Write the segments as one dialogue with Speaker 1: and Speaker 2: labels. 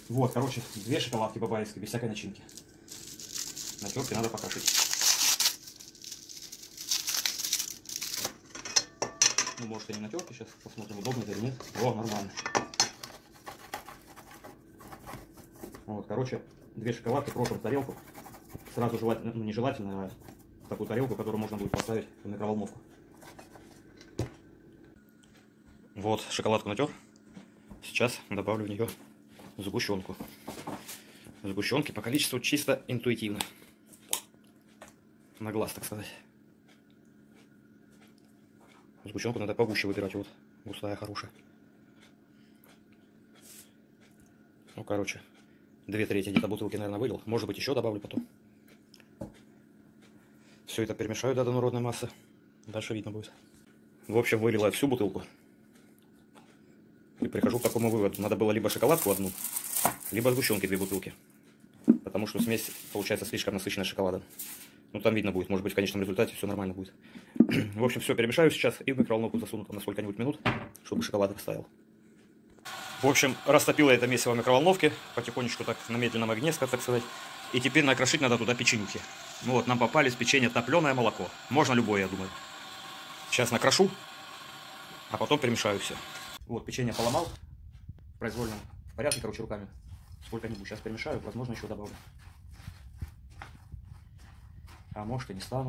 Speaker 1: Вот, короче, 2 шоколадки бабаевские, без всякой начинки. На терке надо покрошить. Ну, может, и не на терке, сейчас посмотрим, удобно это или нет. О, нормально. Вот, короче, 2 шоколадки крошим в тарелку. Сразу желательно, ну, не желательно, а в такую тарелку, которую можно будет поставить в микроволновку. Вот, шоколадку натер. Сейчас добавлю в нее сгущенку. Сгущенки по количеству чисто интуитивно. На глаз, так сказать. Сгущенку надо погуще выбирать, вот, густая, хорошая. Ну, короче, 2/3 где-то бутылки, наверное, вылил. Может быть, еще добавлю потом. Все это перемешаю до однородной массы. Дальше видно будет. В общем, вылила всю бутылку. И прихожу к такому выводу. Надо было либо шоколадку одну, либо сгущенки 2 бутылки. Потому что смесь получается слишком насыщенная шоколадом. Ну, там видно будет. Может быть, в конечном результате все нормально будет. В общем, все перемешаю сейчас и в микроволновку засуну там на сколько-нибудь минут, чтобы шоколад растаял. В общем, растопила это месиво в микроволновке. Потихонечку так на медленном огне, так сказать. И теперь накрошить надо туда печенюхи. Ну вот, нам попались печенье топленое молоко. Можно любое, я думаю. Сейчас накрошу, а потом перемешаю все. Вот, печенье поломал в произвольном порядке, короче, руками. Сколько-нибудь. Сейчас перемешаю, возможно, еще добавлю. А может, и не стану.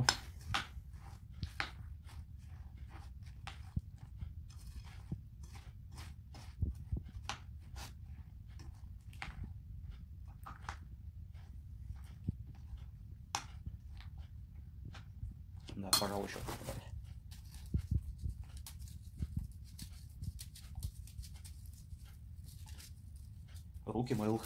Speaker 1: Да, пожалуй, еще добавить. Руки мыл.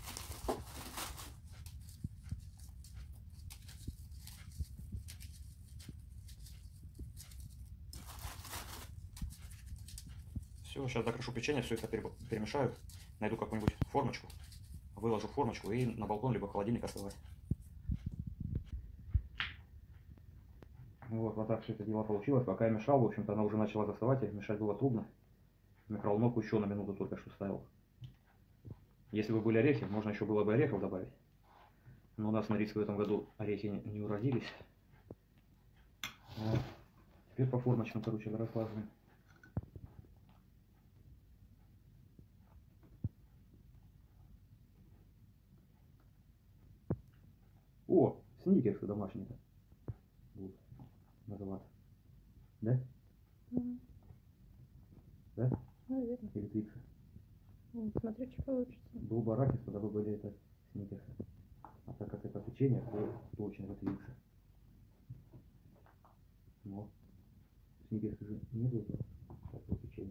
Speaker 1: Все, сейчас докрошу печенье, все это перемешаю. Найду какую-нибудь формочку, выложу в формочку и на балкон либо в холодильник остывать. Вот так все это дело получилось. Пока я мешал, в общем-то, она уже начала застывать, и мешать было трудно. Микроволновку еще на минуту только что ставил. Если бы были орехи, можно еще было бы орехов добавить. Но у нас на риске в этом году орехи не уродились. Вот. Теперь по формочкам, короче, раскладываем. О, сникерсы домашние будут называться. Да? Да?
Speaker 2: Наверное.
Speaker 1: Или твиксы?
Speaker 2: Смотри, что получится.
Speaker 1: Был бы арахис, тогда бы были это сникерсы. А так как это печенье, то точно это твиксы. Но сникерсы же не было такого печенья.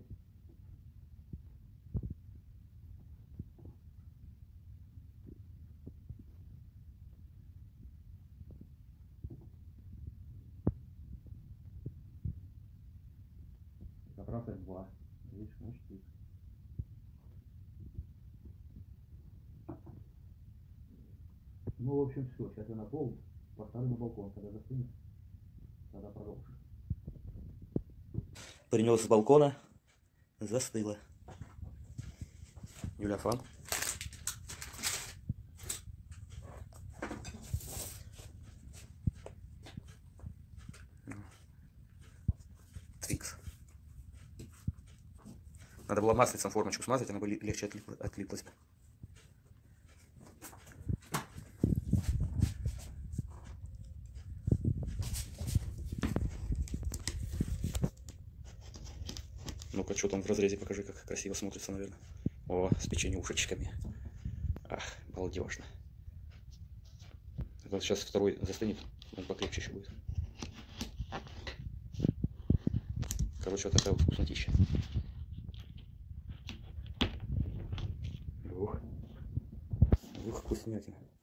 Speaker 1: Как раз их 2. Видишь, значит, твикс. Ну, в общем, все. Сейчас я наполню, поставлю на балкон. Когда застынет, тогда продолжим. Принес с балкона, застыло. Юля, фан. Твикс. Надо было маслицем формочку смазать, она бы легче отлиплась бы. Ну-ка, что там в разрезе, покажи, как красиво смотрится, наверное. О, с печенюшечками. Ах, балдежно. Вот сейчас второй застынет, он покрепче еще будет. Короче, вот такая вот вкуснотища. Ух, вкуснятина.